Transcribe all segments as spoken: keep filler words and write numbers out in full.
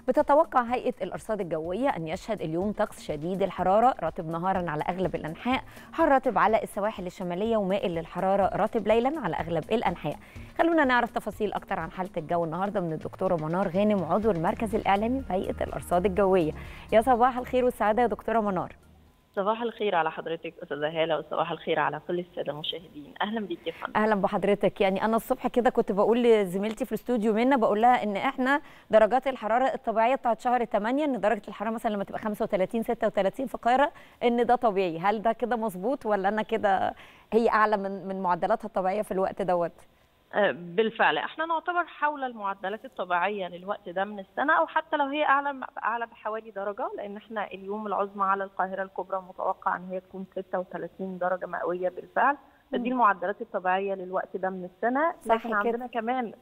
بتتوقع هيئة الأرصاد الجوية أن يشهد اليوم طقس شديد الحرارة رطب نهارا على أغلب الأنحاء، حار رطب على السواحل الشمالية ومائل للحرارة رطب ليلا على أغلب الأنحاء. خلونا نعرف تفاصيل أكتر عن حالة الجو النهاردة من الدكتورة منار غانم، عضو المركز الإعلامي في هيئة الأرصاد الجوية. يا صباح الخير والسعادة يا دكتورة منار. صباح الخير على حضرتك استاذه هاله، وصباح الخير على كل الساده المشاهدين. اهلا بيك يا فندم. اهلا بحضرتك. يعني انا الصبح كده كنت بقول لزميلتي في الاستوديو منى، بقول لها ان احنا درجات الحراره الطبيعيه بتاعت شهر ثمانية، ان درجه الحراره مثلا لما تبقى خمسة وثلاثين ستة وثلاثين في القاهره ان ده طبيعي. هل ده كده مظبوط ولا انا كده هي اعلى من من معدلاتها الطبيعيه في الوقت دوت؟ بالفعل احنا نعتبر حول المعدلات الطبيعيه للوقت ده من السنه، او حتى لو هي اعلى اعلى بحوالي درجه، لان احنا اليوم العظمى على القاهره الكبرى متوقع ان هي تكون ستة وثلاثين درجه مئويه بالفعل. فدي المعدلات الطبيعيه للوقت ده من السنه. لكن عندنا كمان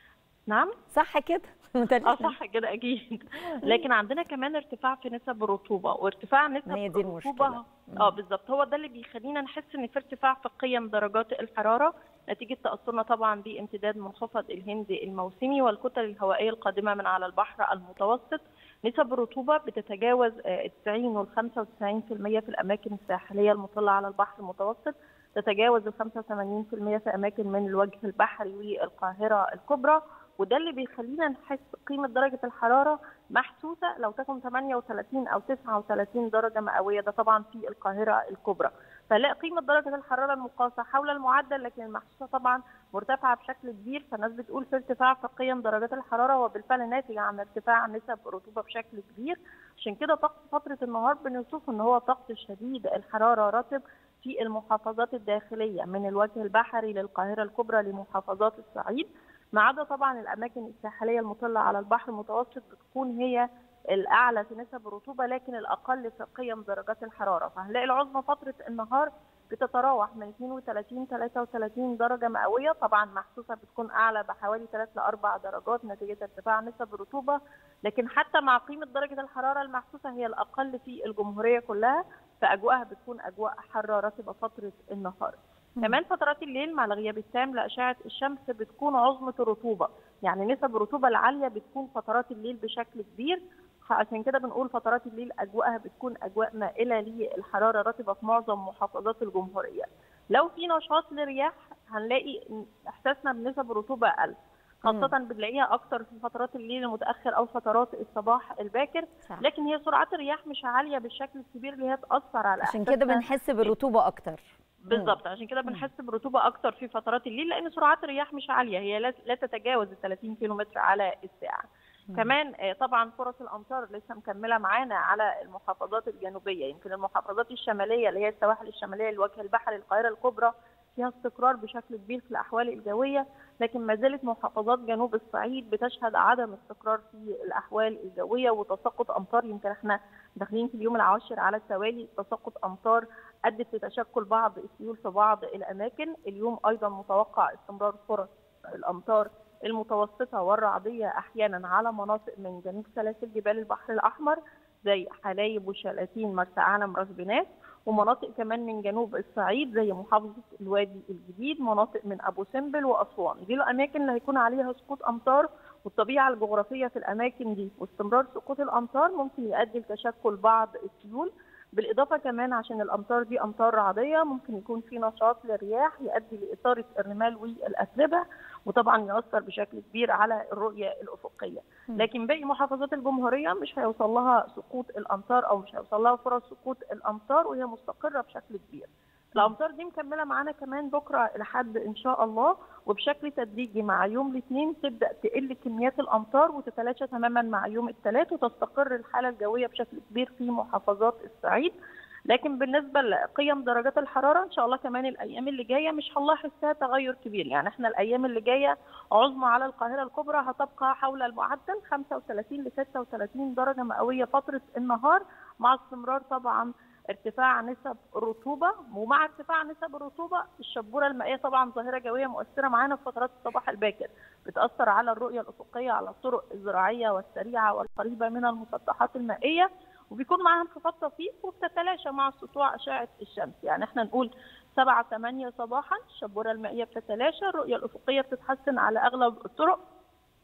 نعم صح كده اه صح كده اكيد. لكن عندنا كمان ارتفاع في نسب الرطوبه، وارتفاع نسب الرطوبه اه بالظبط هو ده اللي بيخلينا نحس ان في ارتفاع في قيم درجات الحراره، نتيجه تاثرنا طبعا بامتداد منخفض الهند الموسمي والكتل الهوائيه القادمه من على البحر المتوسط. نسب الرطوبه بتتجاوز تسعين وال خمسة وتسعين بالمئة في الاماكن الساحليه المطله على البحر المتوسط، تتجاوز ال خمسة وثمانين بالمئة في اماكن من الوجه البحري والقاهره الكبرى. وده اللي بيخلينا نحس قيمه درجه الحراره محسوسه لو تكون ثمانية وثلاثين او تسعة وثلاثين درجه مئويه، ده طبعا في القاهره الكبرى. فنلاقي قيمه درجه الحراره المقاسه حول المعدل، لكن المحسوسه طبعا مرتفعه بشكل كبير. فالناس بتقول في ارتفاع في قيم درجات الحراره، وبالفعل ناتج عن ارتفاع نسب الرطوبه بشكل كبير. عشان كده طقس فتره النهار بنشوف ان هو طقس شديد الحراره رطب في المحافظات الداخليه من الوجه البحري للقاهره الكبرى لمحافظات الصعيد، ما عدا طبعا الاماكن الساحليه المطله على البحر المتوسط بتكون هي الاعلى في نسب الرطوبه، لكن الاقل في قيم درجات الحراره. فهنلاقي العظمى فتره النهار بتتراوح من اثنين وثلاثين ثلاثة وثلاثين درجه مئويه، طبعا محسوسه بتكون اعلى بحوالي ثلاث لأربع درجات نتيجه ارتفاع نسب الرطوبه، لكن حتى مع قيمه درجه الحراره المحسوسه هي الاقل في الجمهوريه كلها، فاجواءها بتكون اجواء حاره رطبه فتره النهار. كمان فترات الليل مع الغياب التام لأشعة الشمس بتكون عظمة الرطوبة، يعني نسب الرطوبة العالية بتكون فترات الليل بشكل كبير. عشان كده بنقول فترات الليل أجواءها بتكون أجواء مائلة للحرارة رطبة في معظم محافظات الجمهورية. لو في نشاط للرياح هنلاقي إحساسنا بنسب الرطوبة أقل، خاصة بنلاقيها أكتر في فترات الليل المتأخر أو فترات الصباح الباكر. صح. لكن هي سرعات الرياح مش عالية بالشكل الكبير اللي هي تأثر على عشان كده بنحس بالرطوبة أكتر. بالظبط، عشان كده بنحس برطوبه اكتر في فترات الليل، لان سرعات الرياح مش عاليه، هي لا تتجاوز ال ثلاثين كيلومتر على الساعه. مم. كمان طبعا فرص الامطار لسه مكمله معانا على المحافظات الجنوبيه. يمكن المحافظات الشماليه اللي هي السواحل الشماليه لوجه البحر القاهره الكبرى فيها استقرار بشكل كبير في الاحوال الجويه، لكن ما زالت محافظات جنوب الصعيد بتشهد عدم استقرار في الاحوال الجويه وتساقط امطار. يمكن احنا داخلين في اليوم العاشر على التوالي تساقط امطار ادت لتشكل بعض السيول في بعض الاماكن. اليوم ايضا متوقع استمرار فرص الامطار المتوسطه والرعديه احيانا على مناطق من جنوب سلاسل جبال البحر الاحمر زي حلايب وشلاتين مرسى علم راس بناس، ومناطق كمان من جنوب الصعيد زي محافظه الوادي الجديد، مناطق من ابو سمبل واسوان. دي الاماكن اللي هيكون عليها سقوط امطار، والطبيعه الجغرافيه في الاماكن دي واستمرار سقوط الامطار ممكن يؤدي لتشكل بعض السيول. بالاضافه كمان عشان الامطار دي امطار رعديه ممكن يكون في نشاط للرياح يؤدي لاثاره الرمال والاتربه، وطبعا يؤثر بشكل كبير على الرؤيه الافقيه. لكن باقي محافظات الجمهوريه مش هيوصل لها سقوط الامطار او مش هيوصل لها فرص سقوط الامطار، وهي مستقره بشكل كبير. الامطار دي مكمله معانا كمان بكره لحد ان شاء الله، وبشكل تدريجي مع يوم الاثنين تبدا تقل كميات الامطار وتتلاشى تماما مع يوم الثلاث، وتستقر الحاله الجويه بشكل كبير في محافظات الصعيد. لكن بالنسبه لقيم درجات الحراره ان شاء الله كمان الايام اللي جايه مش هنلاحظ فيها تغير كبير. يعني احنا الايام اللي جايه عظمى على القاهره الكبرى هتبقى حول المعدل خمسة وثلاثين ل ستة وثلاثين درجه مئويه فتره النهار، مع استمرار طبعا ارتفاع نسب الرطوبه. ومع ارتفاع نسب الرطوبه الشبوره المائيه طبعا ظاهره جويه مؤثره معانا في فترات الصباح الباكر، بتاثر على الرؤيه الافقيه على الطرق الزراعيه والسريعه والقريبه من المسطحات المائيه، وبيكون معاها انخفاض طفيف وبتتلاشى مع سطوع اشعه الشمس. يعني احنا نقول سبعة ثمانية صباحا الشبوره المائيه بتتلاشى، الرؤيه الافقيه بتتحسن على اغلب الطرق،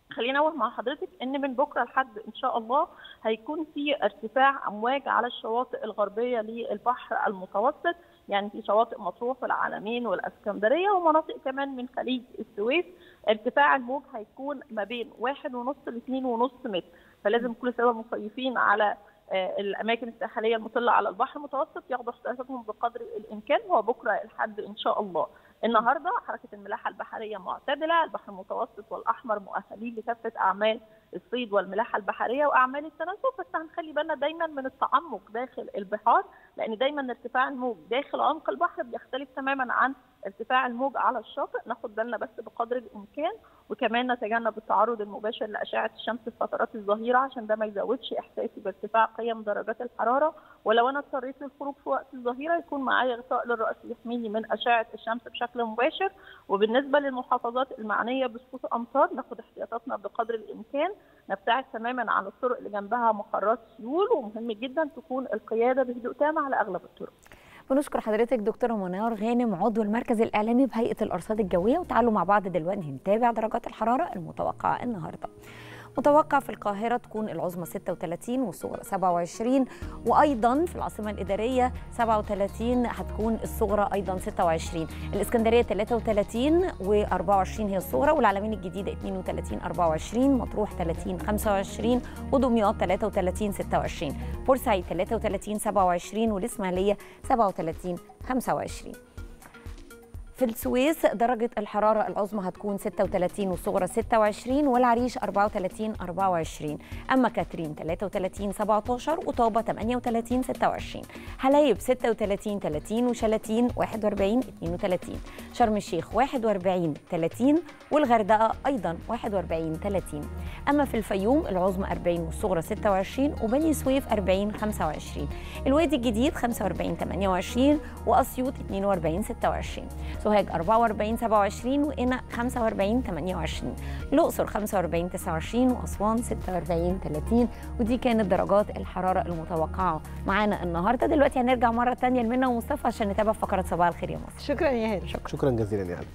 خلينا أقول مع حضرتك ان من بكره لحد ان شاء الله هيكون في ارتفاع امواج على الشواطئ الغربيه للبحر المتوسط، يعني في شواطئ مطروح والعلمين والاسكندريه ومناطق كمان من خليج السويس. ارتفاع الموج هيكون ما بين واحد ونص لاثنين ونص متر، فلازم كل سوا المصيفين على الاماكن الساحليه المطله على البحر المتوسط ياخدوا احتياطاتهم بقدر الامكان. هو بكره الحد ان شاء الله. النهارده حركه الملاحه البحريه معتدله، البحر المتوسط والاحمر مؤهلين لكافه اعمال الصيد والملاحه البحريه واعمال التنزل، بس هنخلي بالنا دايما من التعمق داخل البحار، لان دايما ارتفاع الموج داخل عمق البحر بيختلف تماما عن ارتفاع الموج على الشاطئ. ناخد بالنا بس بقدر الامكان، وكمان نتجنب التعرض المباشر لاشعه الشمس في فترات الظهيره عشان ده ما يزودش احساسي بارتفاع قيم درجات الحراره. ولو انا اضطريت للخروج في وقت الظهيره يكون معايا غطاء للراس يحميني من اشعه الشمس بشكل مباشر. وبالنسبه للمحافظات المعنيه بسقوط امطار ناخد احتياطاتنا بقدر الامكان، نبتعد تماما عن الطرق اللي جنبها مخرات سيول، ومهم جدا تكون القياده بهدوء تام على اغلب الطرق. بنشكر حضرتك دكتوره منار غانم عضو المركز الاعلامي بهيئه الارصاد الجويه، وتعالوا مع بعض دلوقتي نتابع درجات الحراره المتوقعه النهارده. متوقع في القاهرة تكون العظمى ستة وثلاثين والصغرى سبعة وعشرين، وأيضا في العاصمة الإدارية سبعة وثلاثين هتكون الصغرى أيضا ستة وعشرين، الإسكندرية ثلاثة وثلاثين وأربعة وعشرين هي الصغرى، والعلمين الجديدة اثنين وثلاثين أربعة وعشرين، مطروح ثلاثين خمسة وعشرين، ودمياط ثلاثة وثلاثين ستة وعشرين، بورسعيد ثلاثة وثلاثين سبعة وعشرين، والإسماعيلية سبعة وثلاثين خمسة وعشرين. في السويس درجة الحرارة العظمى هتكون ستة وثلاثين والصغرى ستة وعشرين، والعريش أربعة وثلاثين أربعة وعشرين، أما كاترين ثلاثة وثلاثين سبعة عشر، وطابة ثمانية وثلاثين ستة وعشرين، حلايب ستة وثلاثين ثلاثين، وشلاتين واحد وأربعين اثنين وثلاثين، شرم الشيخ واحد وأربعين ثلاثين، والغردقة أيضا واحد وأربعين ثلاثين. أما في الفيوم العظمى أربعين والصغرى ستة وعشرين، وبني سويف أربعين خمسة وعشرين، الوادي الجديد خمسة وأربعين ثمانية وعشرين، وأسيوط اثنين وأربعين ستة وعشرين، سوهاج أربعة وأربعين سبعة وعشرين، وقنا خمسة وأربعين ثمانية وعشرين، الأقصر خمسة وأربعين تسعة وعشرين، وأسوان ستة وأربعين ثلاثين. ودي كانت درجات الحرارة المتوقعة معانا النهارده. دلوقتي هنرجع مرة تانية لمنى ومصطفى عشان نتابع فقرة صباح الخير يا مصر. شكرا يا هاله. شكرا جزيلا يا هاله.